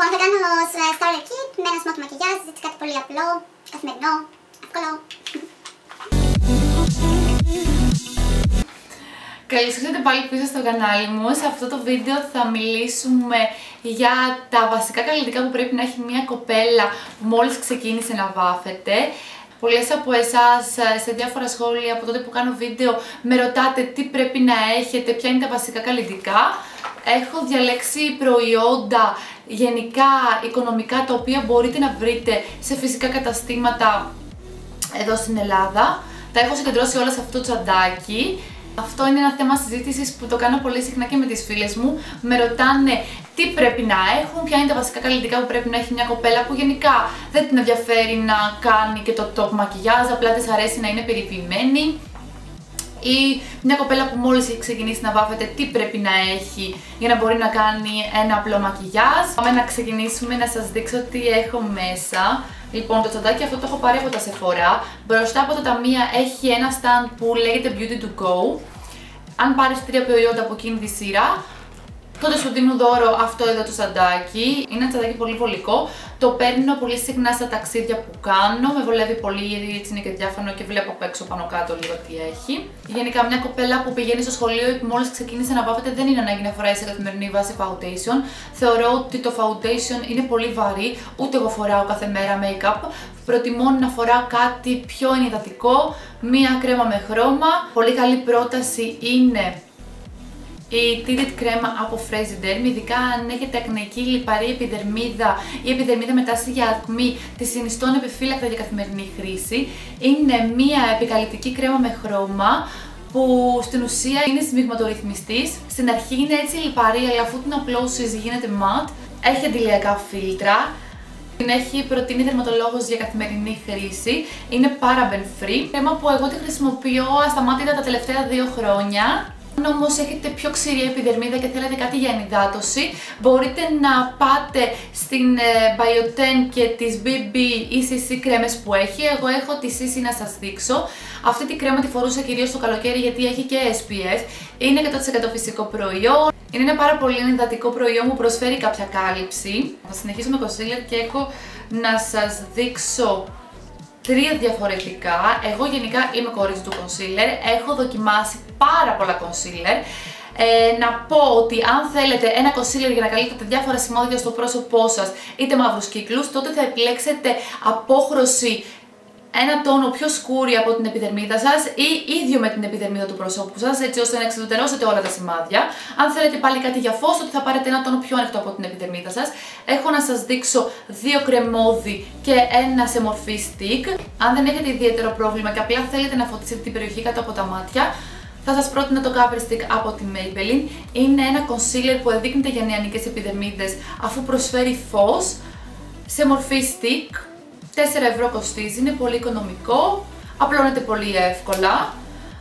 Θα κάνω starter kit με ένα smart μακιγιάζ, έτσι κάτι πολύ απλό, καθημερινό, εύκολο. Καλώς ήρθατε πάλι πίσω στο κανάλι μου. Σε αυτό το βίντεο θα μιλήσουμε για τα βασικά καλλιτικά που πρέπει να έχει μια κοπέλα που μόλις ξεκίνησε να βάφεται. Πολλές από εσάς σε διάφορα σχόλια από τότε που κάνω βίντεο με ρωτάτε τι πρέπει να έχετε, ποια είναι τα βασικά καλλιτικά. Έχω διαλέξει προϊόντα γενικά οικονομικά τα οποία μπορείτε να βρείτε σε φυσικά καταστήματα εδώ στην Ελλάδα. Τα έχω συγκεντρώσει όλα σε αυτό το τσαντάκι. Αυτό είναι ένα θέμα συζήτησης που το κάνω πολύ συχνά και με τις φίλες μου. Με ρωτάνε τι πρέπει να έχουν, ποια είναι τα βασικά καλλιτικά που πρέπει να έχει μια κοπέλα που γενικά δεν την ενδιαφέρει να κάνει και το top μακιγιάζ, απλά της αρέσει να είναι περιποιημένη. Ή μια κοπέλα που μόλις έχει ξεκινήσει να βάφεται, τι πρέπει να έχει για να μπορεί να κάνει ένα απλό μακιγιάζ. Πάμε να ξεκινήσουμε να σας δείξω τι έχω μέσα. Λοιπόν, το τσαντάκι αυτό το έχω πάρει από τα Sephora. Μπροστά από το ταμεία έχει ένα stand που λέγεται Beauty to Go. Αν πάρεις 3 προϊόντα από εκείνη τη σειρά, τότε σου δίνουν δώρο αυτό εδώ το τσαντάκι. Είναι ένα τσαντάκι πολύ βολικό. Το παίρνω πολύ συχνά στα ταξίδια που κάνω. Με βολεύει πολύ γιατί έτσι είναι και διάφανο και βλέπω από έξω πάνω κάτω λίγο τι έχει. Γενικά, μια κοπέλα που πηγαίνει στο σχολείο ή που μόλις ξεκίνησε να βάφεται δεν είναι ανάγκη να φοράει σε καθημερινή βάση foundation. Θεωρώ ότι το foundation είναι πολύ βαρύ. Ούτε εγώ φοράω κάθε μέρα make-up. Προτιμώ να φοράω κάτι πιο ενυδατικό, μία κρέμα με χρώμα. Πολύ καλή πρόταση είναι η Tinted κρέμα από Frasiderm, ειδικά αν έχετε ακνεϊκή λιπαρή επιδερμίδα ή επιδερμίδα με τάση για ακμή, τη συνιστώ ανεπιφύλακτα για καθημερινή χρήση. Είναι μία επικαλυπτική κρέμα με χρώμα που στην ουσία είναι σμιγματορυθμιστής. Στην αρχή είναι έτσι λιπαρή, αλλά αφού την απλώσεις γίνεται matte. Έχει αντιλιακά φίλτρα. Την έχει προτείνει δερματολόγος για καθημερινή χρήση. Είναι paraben free. Κρέμα που εγώ τη χρησιμοποιώ ασταμάτητα τα τελευταία 2 χρόνια. Αν όμως έχετε πιο ξηρή επιδερμίδα και θέλετε κάτι για ενυδάτωση, μπορείτε να πάτε στην Bioten και τις BB ή CC κρέμες που έχει. Εγώ έχω τη CC να σας δείξω. Αυτή τη κρέμα τη φορούσα κυρίως το καλοκαίρι γιατί έχει και SPF. Είναι 100% φυσικό προϊόν. Είναι ένα πάρα πολύ ενυδατικό προϊόν που προσφέρει κάποια κάλυψη. Θα συνεχίσω με concealer και έχω να σας δείξω 3 διαφορετικά. Εγώ γενικά είμαι κορίτσι του concealer. Έχω δοκιμάσει πάρα πολλά concealer. Να πω ότι αν θέλετε ένα concealer για να καλύπτετε διάφορα σημάδια στο πρόσωπό σας, είτε μαύρους κύκλους, τότε θα επιλέξετε απόχρωση ένα τόνο πιο σκούρι από την επιδερμίδα σας ή ίδιο με την επιδερμίδα του προσώπου σας, έτσι ώστε να εξουδετερώσετε όλα τα σημάδια. Αν θέλετε πάλι κάτι για φως, τότε θα πάρετε ένα τόνο πιο ανοιχτό από την επιδερμίδα σας. Έχω να σας δείξω 2 κρεμόδι και ένα σε μορφή stick. Αν δεν έχετε ιδιαίτερο πρόβλημα και απλά θέλετε να φωτίσετε την περιοχή κάτω από τα μάτια, θα σας πρότεινα το Cover Stick από τη Maybelline. Είναι ένα concealer που εδείκνυται για νεανικές επιδερμίδες αφού προσφέρει φως σε μορφή stick. 4 ευρώ κοστίζει, είναι πολύ οικονομικό, απλώνεται πολύ εύκολα.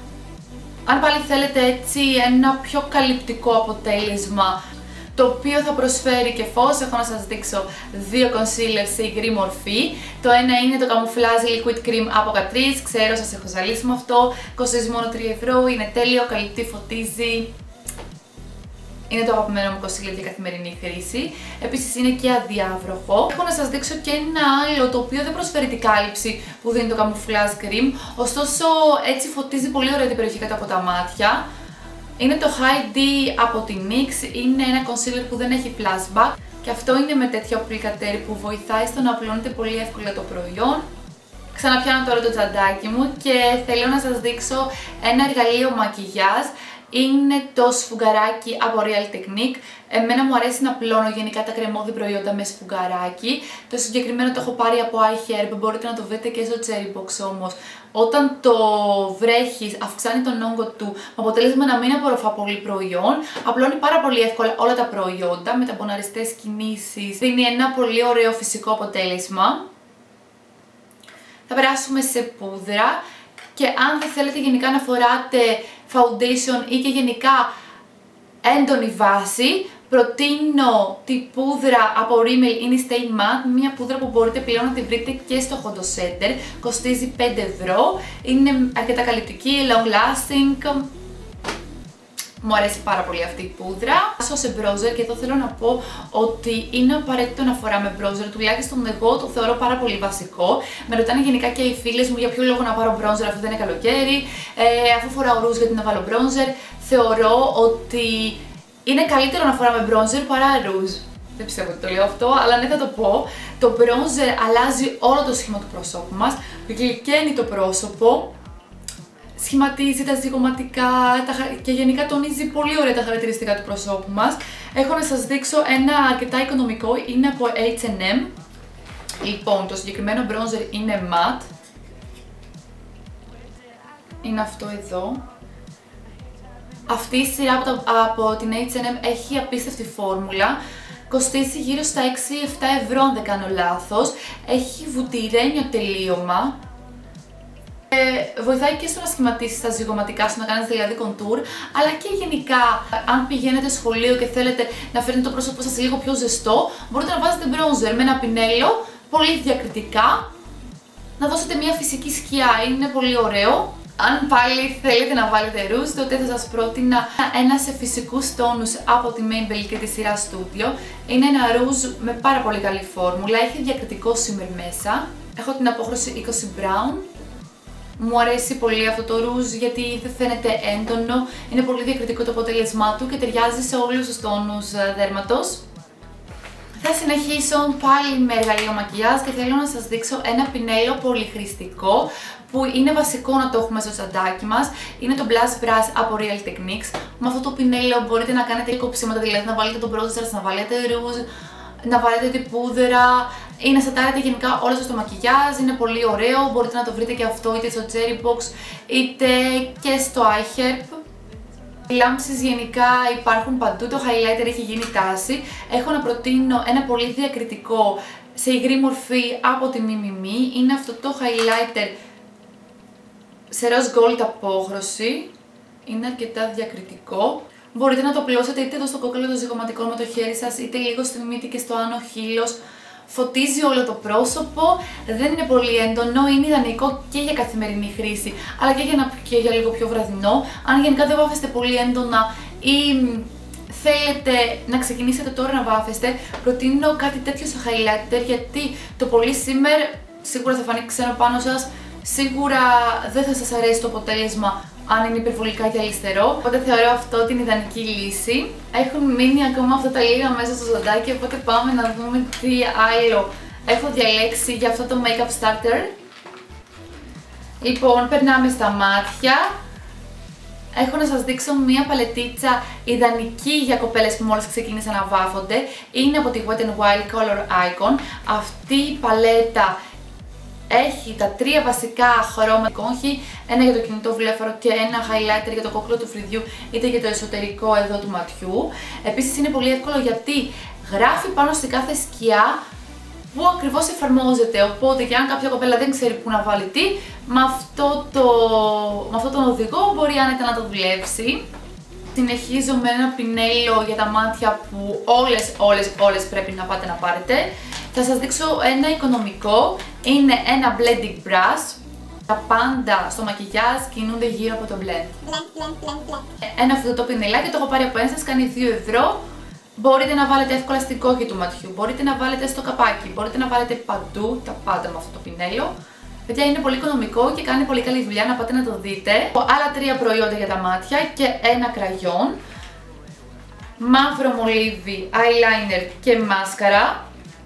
Αν πάλι θέλετε έτσι ένα πιο καλυπτικό αποτέλεσμα, το οποίο θα προσφέρει και φως, έχω να σας δείξω 2 concealer σε υγρή μορφή. Το ένα είναι το Camouflage Liquid Cream από Catrice, ξέρω σας έχω ζαλίσει με αυτό, κοστίζει μόνο 3 ευρώ, είναι τέλειο, καλυπτεί, φωτίζει. Είναι το αγαπημένο μου concealer για καθημερινή χρήση. Επίσης είναι και αδιάβροχο. Έχω να σας δείξω και ένα άλλο το οποίο δεν προσφέρει την κάλυψη που δίνει το Camouflage Cream. Ωστόσο έτσι φωτίζει πολύ ωραία την περιοχή κάτω από τα μάτια. Είναι το High D από τη NYX. Είναι ένα concealer που δεν έχει flashback. Και αυτό είναι με τέτοιο applicateur που βοηθάει στο να απλώνεται πολύ εύκολα το προϊόν. Ξαναπιάνω τώρα το τσαντάκι μου και θέλω να σας δείξω ένα εργαλείο μακιγιάζ. Είναι το σφουγγαράκι από Real Technique. Εμένα μου αρέσει να πλώνω γενικά τα κρεμώδη προϊόντα με σφουγγαράκι. Το συγκεκριμένο το έχω πάρει από iHerb, μπορείτε να το βρείτε και στο Cherry Box όμως. Όταν το βρέχεις αυξάνει τον όγκο του, με αποτέλεσμα να μην απορροφά πολύ προϊόν. Απλώνει πάρα πολύ εύκολα όλα τα προϊόντα με ταμποναριστές κινήσεις. Δίνει ένα πολύ ωραίο φυσικό αποτέλεσμα. Θα περάσουμε σε πούδρα. Και αν δεν θέλετε γενικά να φοράτε foundation ή και γενικά έντονη βάση, προτείνω τη πούδρα από Rimmel Stay Matte, μια πούδρα που μπορείτε πλέον να τη βρείτε και στο Hot Center, κοστίζει 5 ευρώ, είναι αρκετά καλυπτική, long lasting Μου αρέσει πάρα πολύ αυτή η πούδρα. Άσο σε μπρόζερ, και εδώ θέλω να πω ότι είναι απαραίτητο να φοράμε μπρόζερ, τουλάχιστον εγώ το θεωρώ πάρα πολύ βασικό. Με ρωτάνε γενικά και οι φίλες μου για ποιο λόγο να πάρω μπρόζερ αφού δεν είναι καλοκαίρι, αφού φοράω ρούζ γιατί να βάλω μπρόζερ. Θεωρώ ότι είναι καλύτερο να φοράμε μπρόζερ παρά ρούζ. Δεν πιστεύω ότι το λέω αυτό, αλλά ναι, θα το πω. Το μπρόζερ αλλάζει όλο το σχήμα του προσώπου μας, γλυκαίνει το πρόσωπο, σχηματίζει τα ζυγωματικά και γενικά τονίζει πολύ ωραία τα χαρακτηριστικά του προσώπου μας. Έχω να σας δείξω ένα αρκετά οικονομικό, είναι από H&M. Λοιπόν, το συγκεκριμένο μπρόζερ είναι matte. Είναι αυτό εδώ. Αυτή η σειρά από την H&M έχει απίστευτη φόρμουλα. Κοστίζει γύρω στα 6-7 ευρώ αν δεν κάνω λάθος. Έχει βουτυρένιο τελείωμα. Βοηθάει και στο να σχηματίσεις τα ζυγωματικά σου, να κάνεις δηλαδή κοντούρ, αλλά και γενικά αν πηγαίνετε σχολείο και θέλετε να φέρνετε το πρόσωπό σας λίγο πιο ζεστό, μπορείτε να βάζετε μπρόζερ με ένα πινέλο, πολύ διακριτικά, να δώσετε μια φυσική σκιά, είναι πολύ ωραίο. Αν πάλι θέλετε να βάλετε ρούζ, τότε θα σας πρότεινα ένα σε φυσικούς τόνους από τη Maybelline και τη σειρά Studio. Είναι ένα ρούζ με πάρα πολύ καλή φόρμουλα, έχει διακριτικό shimmer μέσα. Έχω την απόχρωση 20 brown. Μου αρέσει πολύ αυτό το ρούζ γιατί δεν φαίνεται έντονο, είναι πολύ διακριτικό το αποτέλεσμά του και ταιριάζει σε όλους τους τόνους δέρματος. Θα συνεχίσω πάλι με εργαλείο μακιγιάζ και θέλω να σας δείξω ένα πινέλο πολυχρηστικό που είναι βασικό να το έχουμε στο τσαντάκι μας. Είναι το Blush Brush από Real Techniques. Με αυτό το πινέλο μπορείτε να κάνετε κοψίματα, δηλαδή να βάλετε τον bronzer σας, να βάλετε ρούζ, να βάλετε την πούδρα ή να σετάρετε γενικά όλα σας στο μακιγιάζ. Είναι πολύ ωραίο, μπορείτε να το βρείτε και αυτό είτε στο Cherry Box είτε και στο iHerb. Οι λάμψεις γενικά υπάρχουν παντού, το highlighter έχει γίνει τάση. Έχω να προτείνω ένα πολύ διακριτικό σε υγρή μορφή από τη Mimimi. Είναι αυτό το highlighter σε rose gold απόχρωση. Είναι αρκετά διακριτικό. Μπορείτε να το απλώσετε είτε εδώ στο κόκκαλο των ζυγωματικών με το χέρι σας, είτε λίγο στη μύτη και στο άνω χείλος. Φωτίζει όλο το πρόσωπο, δεν είναι πολύ έντονο, είναι ιδανικό και για καθημερινή χρήση, αλλά και για λίγο πιο βραδινό. Αν γενικά δεν βάφεστε πολύ έντονα ή θέλετε να ξεκινήσετε τώρα να βάφεστε, προτείνω κάτι τέτοιο στο highlighter, γιατί το πολύ shimmer σίγουρα θα φανεί ξένο πάνω σας, σίγουρα δεν θα σας αρέσει το αποτέλεσμα αν είναι υπερβολικά γυαλιστερό, οπότε θεωρώ αυτό την ιδανική λύση. Έχουν μείνει ακόμα αυτά τα λίγα μέσα στο ζαντάκι, οπότε πάμε να δούμε τι άλλο έχω διαλέξει για αυτό το makeup starter. Λοιπόν, περνάμε στα μάτια. Έχω να σας δείξω μία παλετίτσα ιδανική για κοπέλες που μόλις ξεκίνησαν να βάφονται. Είναι από τη Wet n Wild Color Icon. Αυτή η παλέτα έχει τα τρία βασικά χρώματα κόγχη, ένα για το κινητό βλέφαρο και ένα highlighter για το κόκκαλο του φρυδιού είτε για το εσωτερικό εδώ του ματιού. Επίσης είναι πολύ εύκολο γιατί γράφει πάνω στη κάθε σκιά που ακριβώς εφαρμόζεται, οπότε και αν κάποια κοπέλα δεν ξέρει πού να βάλει τι, με αυτό τον οδηγό μπορεί άνετα να το δουλέψει. Συνεχίζω με ένα πινέλο για τα μάτια που όλες πρέπει να πάτε να πάρετε. Θα σας δείξω ένα οικονομικό, είναι ένα blending brush. Τα πάντα στο μακιγιάζ κινούνται γύρω από το blend. Ένα αυτό το πινελάκι το έχω πάρει από ένσταση, κάνει 2 ευρώ. Μπορείτε να βάλετε εύκολα στην κόχη του ματιού, μπορείτε να βάλετε στο καπάκι, μπορείτε να βάλετε παντού, τα πάντα με αυτό το πινέλο. Παιδιά, είναι πολύ οικονομικό και κάνει πολύ καλή δουλειά, να πάτε να το δείτε. Άλλα 3 προϊόντα για τα μάτια και ένα κραγιόν. Μαύρο μολύβι, eyeliner και μάσκαρα.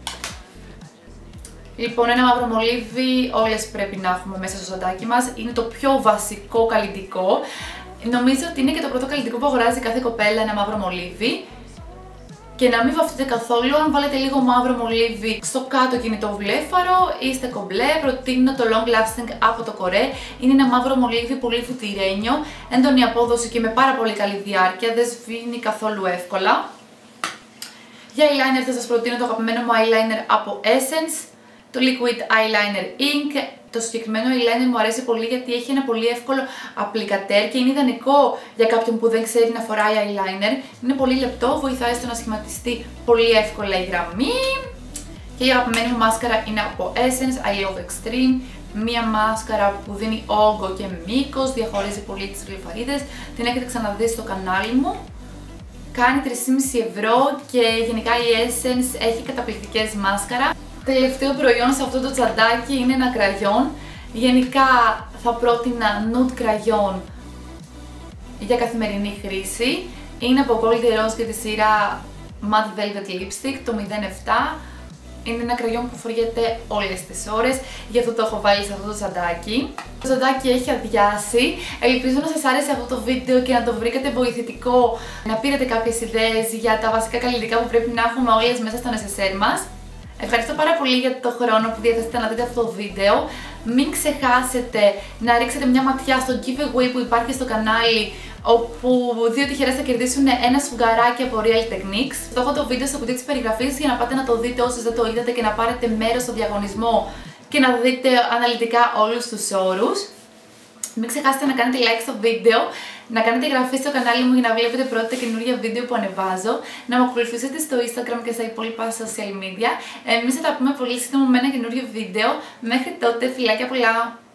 Λοιπόν, ένα μαύρο μολύβι όλες πρέπει να έχουμε μέσα στο ζαντάκι μας. Είναι το πιο βασικό καλλιτικό. Νομίζω ότι είναι και το πρώτο καλλιτικό που αγοράζει κάθε κοπέλα, ένα μαύρο μολύβι. Και να μην βαφτείτε καθόλου, αν βάλετε λίγο μαύρο μολύβι στο κάτω κινητό βλέφαρο, είστε κομπλέ. Προτείνω το Long Lasting από το Κορέ. Είναι ένα μαύρο μολύβι πολύ φουτυρένιο, έντονη απόδοση και με πάρα πολύ καλή διάρκεια, δεν σβήνει καθόλου εύκολα. Για eyeliner θα σας προτείνω το αγαπημένο μου eyeliner από Essence, το Liquid Eyeliner Ink. Το συγκεκριμένο eyeliner μου αρέσει πολύ γιατί έχει ένα πολύ εύκολο applicateur και είναι ιδανικό για κάποιον που δεν ξέρει να φοράει eyeliner. Είναι πολύ λεπτό, βοηθάει στο να σχηματιστεί πολύ εύκολα η γραμμή. Και η αγαπημένη μου μάσκαρα είναι από Essence, I Love Extreme. μία μάσκαρα που δίνει όγκο και μήκος, διαχωρίζει πολύ τις γλυφαρίδες. Την έχετε ξαναδεί στο κανάλι μου. Κάνει 3,5 ευρώ και γενικά η Essence έχει καταπληκτικές μάσκαρα. Τελευταίο προϊόν σε αυτό το τσαντάκι είναι ένα κραγιόν. Γενικά θα πρότεινα nude κραγιόν για καθημερινή χρήση. Είναι από Gold Rose και τη σειρά Matte Velvet Lipstick, το 07. Είναι ένα κραγιόν που φοριέται όλες τις ώρες, γι' αυτό το έχω βάλει σε αυτό το τσαντάκι. Το τσαντάκι έχει αδειάσει. Ελπίζω να σας άρεσε αυτό το βίντεο και να το βρήκατε βοηθητικό, να πήρατε κάποιες ιδέες για τα βασικά καλλιτικά που πρέπει να έχουμε όλες μέσα στο necessaire μας. Ευχαριστώ πάρα πολύ για το χρόνο που διαθέσατε να δείτε αυτό το βίντεο. Μην ξεχάσετε να ρίξετε μια ματιά στο giveaway που υπάρχει στο κανάλι, όπου 2 τυχερές θα κερδίσουν ένα σφουγγαράκι από Real Techniques. Θα έχω το βίντεο στο κουτί της περιγραφής για να πάτε να το δείτε όσοι δεν το είδατε και να πάρετε μέρος στο διαγωνισμό και να δείτε αναλυτικά όλους τους όρους. Μην ξεχάσετε να κάνετε like στο βίντεο, να κάνετε εγγραφή στο κανάλι μου για να βλέπετε πρώτα τα καινούργια βίντεο που ανεβάζω, να με ακολουθήσετε στο Instagram και στα υπόλοιπα social media. Εμείς θα τα πούμε πολύ σύντομα με ένα καινούργιο βίντεο. Μέχρι τότε, φιλάκια πολλά!